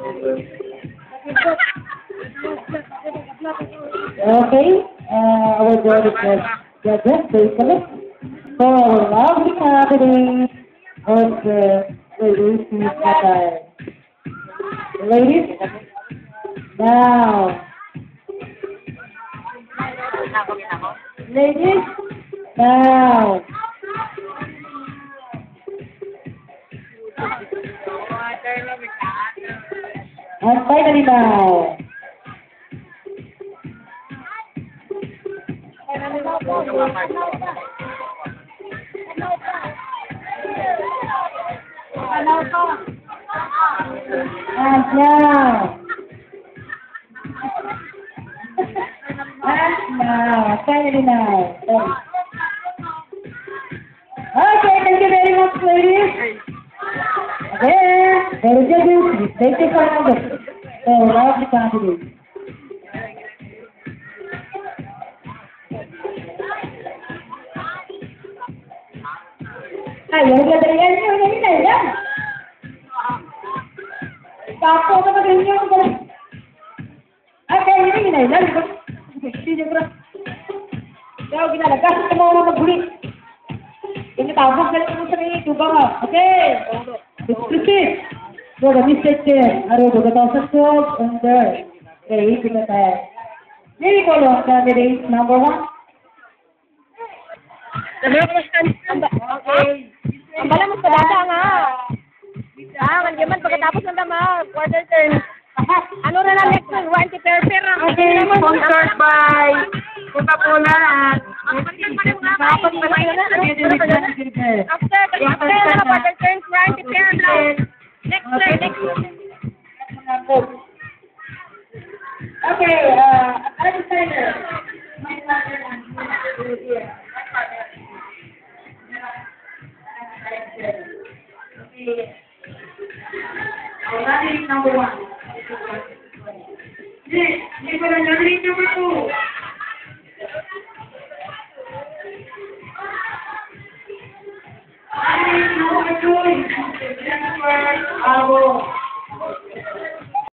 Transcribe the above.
Okay, our board is judges, please select for our lovely candidate of the ladies in Qatar. Ladies, now. Ladies, now. And finally now. And now. And now. Finally now. Okay, thank you very much, ladies. Again, there is a duty. Take it for another. So, love the candidate. Ay, yung gadalian nyo, hindi na yan. Kapo ka na rin yung gadalian. Okay, hindi na yan. Hindi nyo bro. Kaya ginalagas, ito mo naman magbuli. Yung tapos galit mo sa mga tuba mo. Okay. Proceed. So, the mistake there. Aro, the 2012 and there. Okay, kita tayo. Maybe ko lang, candidate number 1. Okay. Ang bala mo sa data nga. Mandiyaman pagkatapos ng tama, quarter turn. Ano na lang next one? Warranty per-per. Okay, sponsored by Coca-Cola at After, quarter turn, warranty per. Next turn. Okay, designer. My partner here. Okay. Candidate number 1. Hindi ko lang candidate number 2. Candidate number 2 is Jennifer Abo.